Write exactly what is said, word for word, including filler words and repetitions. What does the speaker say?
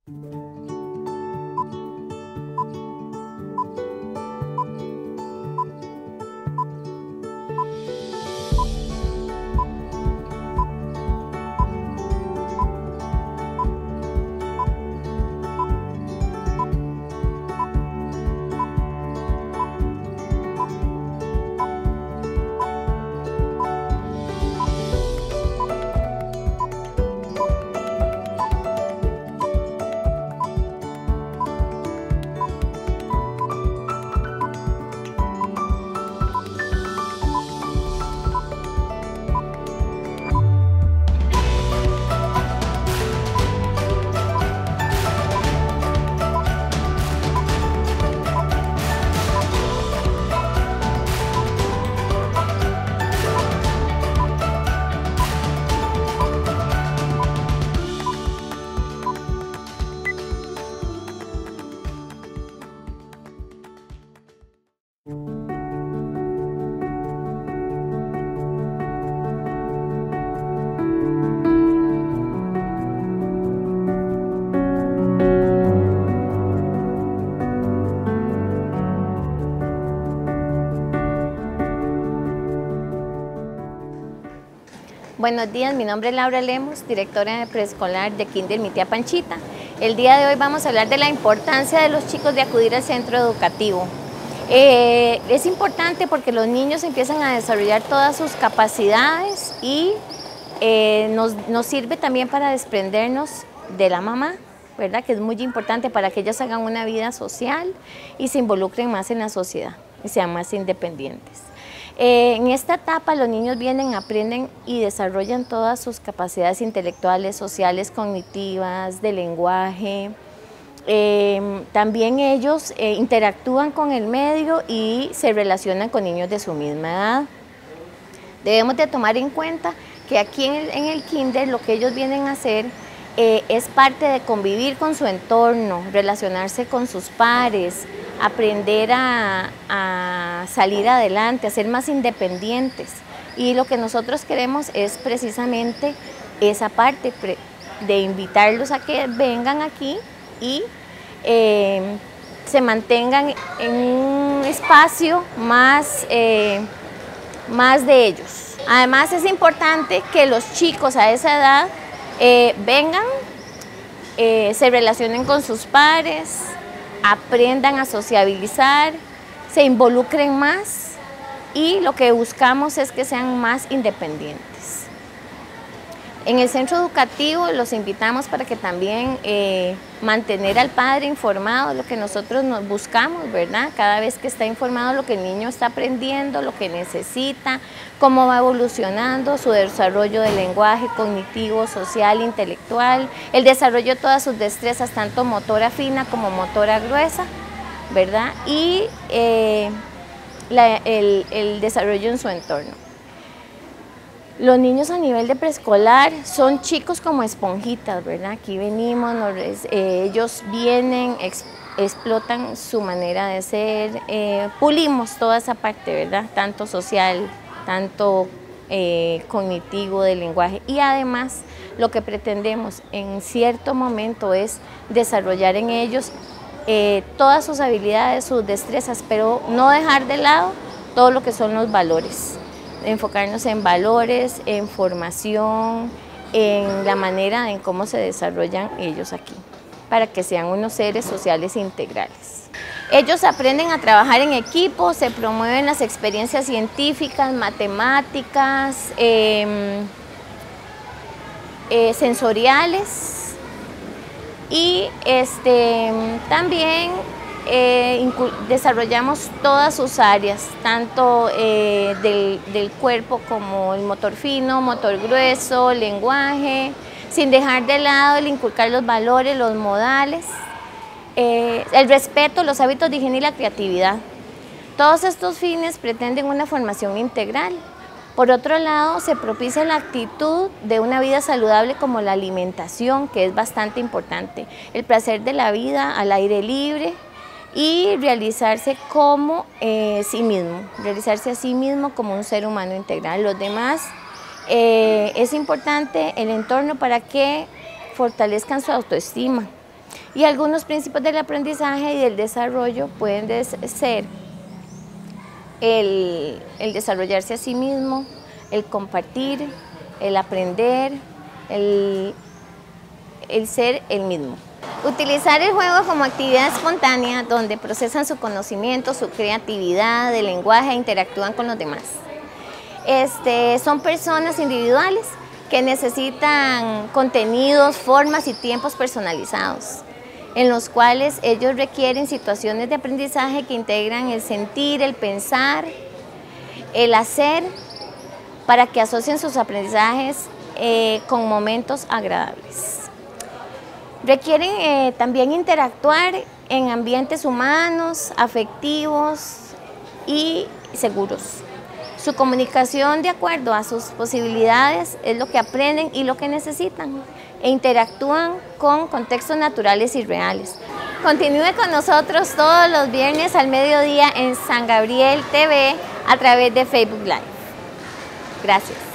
Buenos días, mi nombre es Laura Lemos, directora de preescolar de Kinder Mi Tía Panchita. El día de hoy vamos a hablar de la importancia de los chicos de acudir al centro educativo. Eh, es importante porque los niños empiezan a desarrollar todas sus capacidades y eh, nos, nos sirve también para desprendernos de la mamá, ¿verdad? Que es muy importante para que ellos hagan una vida social y se involucren más en la sociedad y sean más independientes. Eh, en esta etapa los niños vienen, aprenden y desarrollan todas sus capacidades intelectuales, sociales, cognitivas, de lenguaje. Eh, también ellos eh, interactúan con el medio y se relacionan con niños de su misma edad. Debemos de tomar en cuenta que aquí en el, en el kinder lo que ellos vienen a hacer eh, es parte de convivir con su entorno, relacionarse con sus pares, aprender a, a salir adelante, a ser más independientes. Y lo que nosotros queremos es precisamente esa parte de invitarlos a que vengan aquí y eh, se mantengan en un espacio más, eh, más de ellos. Además es importante que los chicos a esa edad eh, vengan, eh, se relacionen con sus pares, aprendan a sociabilizar, se involucren más y lo que buscamos es que sean más independientes. En el centro educativo los invitamos para que también eh, mantener al padre informado de lo que nosotros nos buscamos, ¿verdad? Cada vez que está informado lo que el niño está aprendiendo, lo que necesita, cómo va evolucionando su desarrollo del lenguaje cognitivo, social, intelectual, el desarrollo de todas sus destrezas, tanto motora fina como motora gruesa, ¿verdad? Y eh, la, el, el desarrollo en su entorno. Los niños a nivel de preescolar son chicos como esponjitas, ¿verdad? Aquí venimos, nos, eh, ellos vienen, ex, explotan su manera de ser, eh, pulimos toda esa parte, ¿verdad? Tanto social, tanto eh, cognitivo, del lenguaje, y además lo que pretendemos en cierto momento es desarrollar en ellos eh, todas sus habilidades, sus destrezas, pero no dejar de lado todo lo que son los valores. Enfocarnos en valores, en formación, en la manera en cómo se desarrollan ellos aquí, para que sean unos seres sociales integrales. Ellos aprenden a trabajar en equipo, se promueven las experiencias científicas, matemáticas, eh, eh, sensoriales y este, también Eh, desarrollamos todas sus áreas, tanto eh, del, del cuerpo como el motor fino, motor grueso, lenguaje, sin dejar de lado el inculcar los valores, los modales, eh, el respeto, los hábitos de higiene y la creatividad. Todos estos fines pretenden una formación integral. Por otro lado, se propicia la actitud de una vida saludable como la alimentación, que es bastante importante, el placer de la vida al aire libre, y realizarse como eh, sí mismo, realizarse a sí mismo como un ser humano integral. Los demás, eh, es importante el entorno para que fortalezcan su autoestima, Y algunos principios del aprendizaje y del desarrollo pueden ser el, el desarrollarse a sí mismo, el compartir, el aprender, el, el ser el mismo. Utilizar el juego como actividad espontánea donde procesan su conocimiento, su creatividad, el lenguaje e interactúan con los demás. Este, son personas individuales que necesitan contenidos, formas y tiempos personalizados, en los cuales ellos requieren situaciones de aprendizaje que integran el sentir, el pensar, el hacer, para que asocien sus aprendizajes eh, con momentos agradables. Requieren eh, también interactuar en ambientes humanos, afectivos y seguros. Su comunicación de acuerdo a sus posibilidades es lo que aprenden y lo que necesitan, e interactúan con contextos naturales y reales. Continúe con nosotros todos los viernes al mediodía en San Gabriel T V a través de Facebook Live. Gracias.